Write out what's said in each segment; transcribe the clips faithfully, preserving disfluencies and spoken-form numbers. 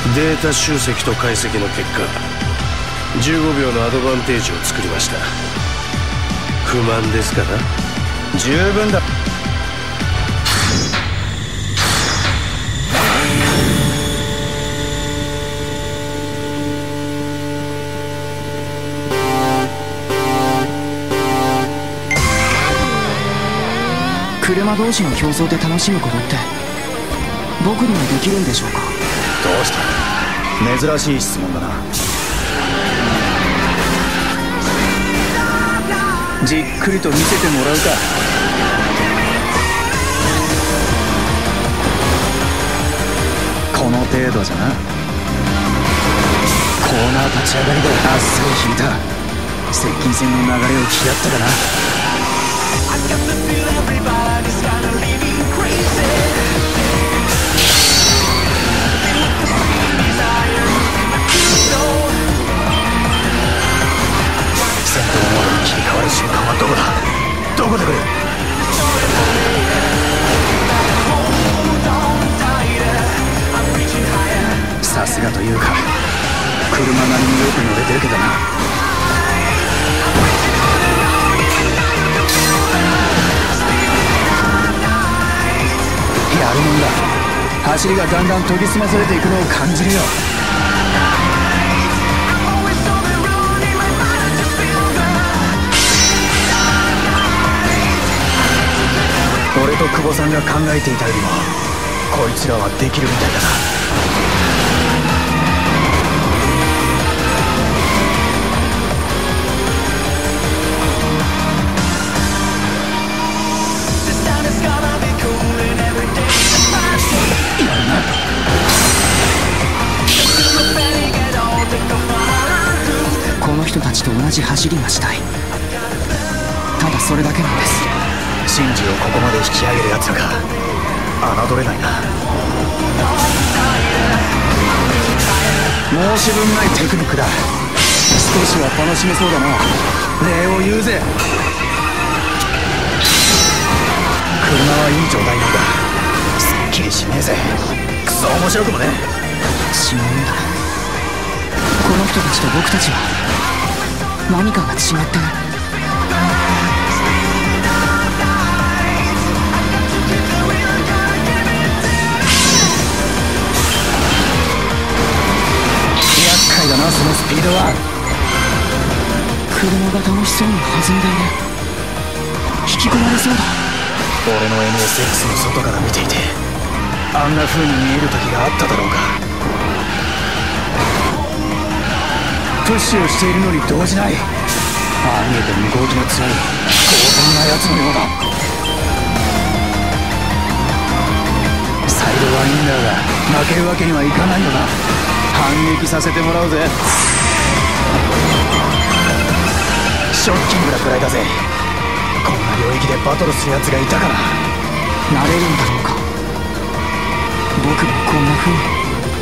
データ集積と解析の結果、じゅうごびょうのアドバンテージを作りました。不満ですかな？ 十分だ。 車同士の競争で楽しむことって僕にもできるんでしょうか？ どうした？珍しい質問だな。じっくりと見せてもらうか。この程度じゃな。コーナー立ち上がりであっさり引いた。接近戦の流れを聞き合ったかな。戦闘モードに切り替わる瞬間はどこだ？どこで来る？さすがというか車なりによく乗れてるけどな。やるもんだ。走りがだんだん研ぎ澄まされていくのを感じるよ。俺と久保さんが考えていたよりもこいつらはできるみたいだな。 この人たちと同じ走りがしたい。ただそれだけなんです。 シンジをここまで引き上げるやつらか。侮れないな。申し分ないテクニックだ。少しは楽しめそうだな。礼を言うぜ。車はいい状態なんだ。すっきりしねえぜ。クソ面白くもね。 違うんだ。この人たちと僕たちは何かが違ってる。厄介だな、そのスピードは。車が楽しそうに弾んでいる。引き込まれそうだ。 俺の エヌエスエックス の外から見ていてあんな風に見える時があっただろうか。プッシュをしているのに動じない。ああ見えて無動機の強い強胆なやつのようだ。サイドワインダーが負けるわけにはいかないよな。反撃させてもらうぜ。ショッキングなくらいだぜ。こんな領域でバトルするやつがいたから。 なれるんだろうか。僕もこんな風に。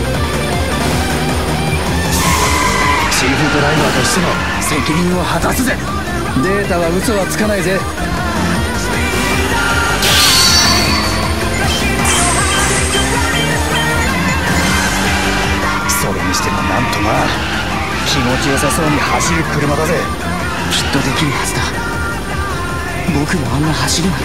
チーフドライバーとしての責任を果たすぜ。データは嘘はつかないぜ。それにしてもなんとまあ気持ちよさそうに走る車だぜ。 きっとできるはずだ。僕もあんな走りが。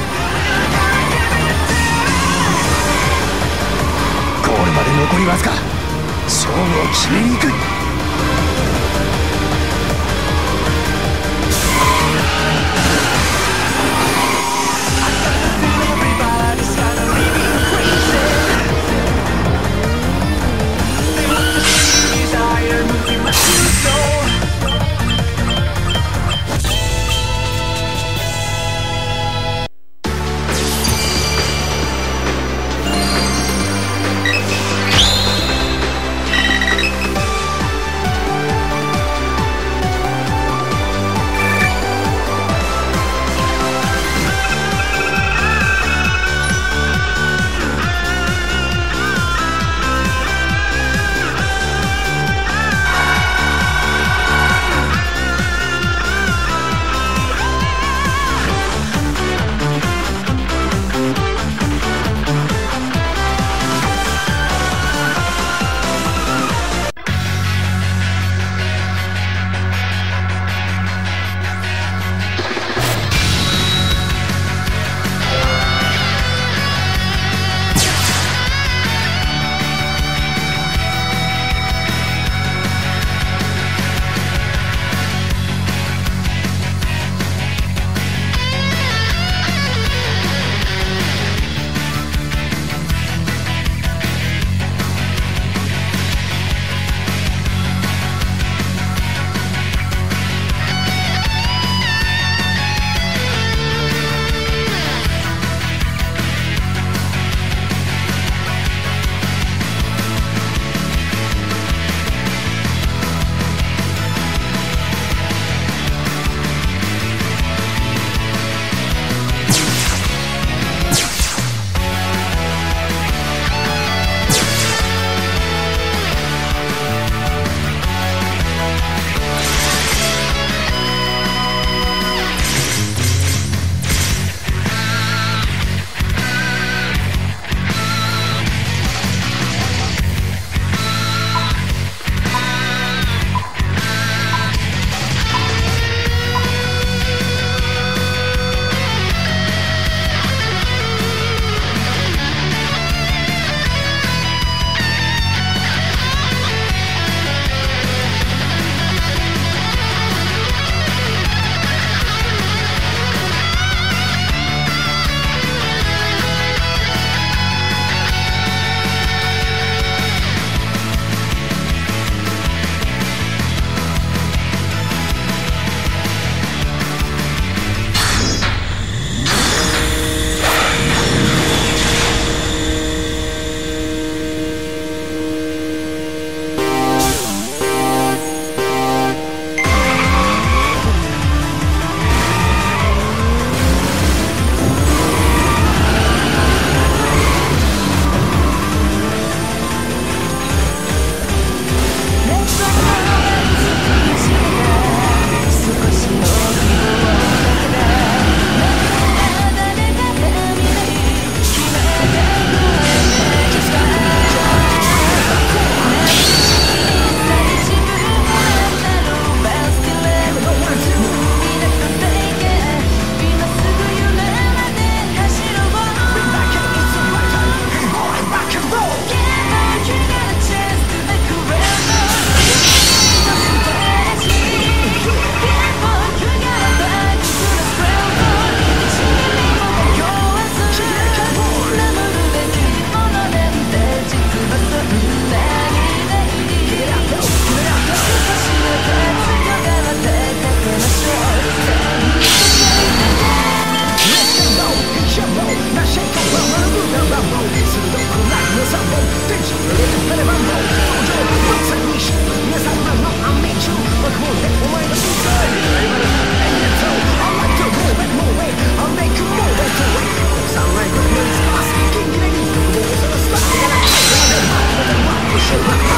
ゴールまで残りわずか。勝負を決めに行く。 け